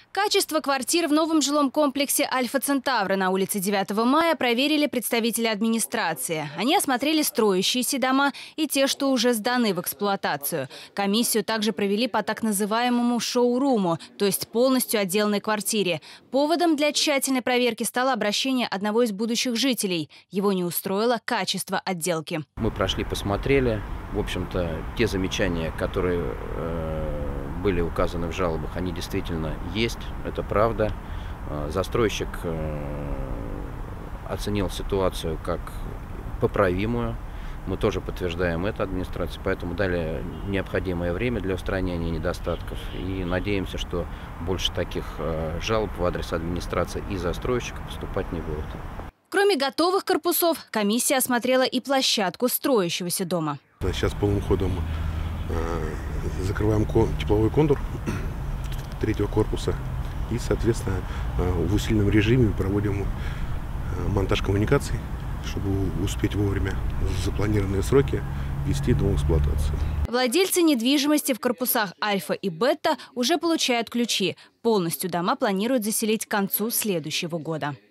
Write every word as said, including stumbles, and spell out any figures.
Качество квартир в новом жилом комплексе «Альфа-Центавра» на улице девятого мая проверили представители администрации. Они осмотрели строящиеся дома и те, что уже сданы в эксплуатацию. Комиссию также провели по так называемому шоуруму, то есть полностью отделанной квартире. Поводом для тщательной проверки стало обращение одного из будущих жителей. Его не устроило качество отделки. Мы прошли, посмотрели. В общем-то, те замечания, которые э, были указаны в жалобах, они действительно есть. Это правда. Застройщик э, оценил ситуацию как поправимую. Мы тоже подтверждаем это администрации, поэтому дали необходимое время для устранения недостатков. И надеемся, что больше таких э, жалоб в адрес администрации и застройщика поступать не будет. Кроме готовых корпусов, комиссия осмотрела и площадку строящегося дома. Сейчас полным ходом э, закрываем кон, тепловой контур третьего корпуса и, соответственно, э, в усиленном режиме проводим э, монтаж коммуникаций, чтобы успеть вовремя в запланированные сроки ввести дом в эксплуатацию. Владельцы недвижимости в корпусах «Альфа» и «Бета» уже получают ключи. Полностью дома планируют заселить к концу следующего года.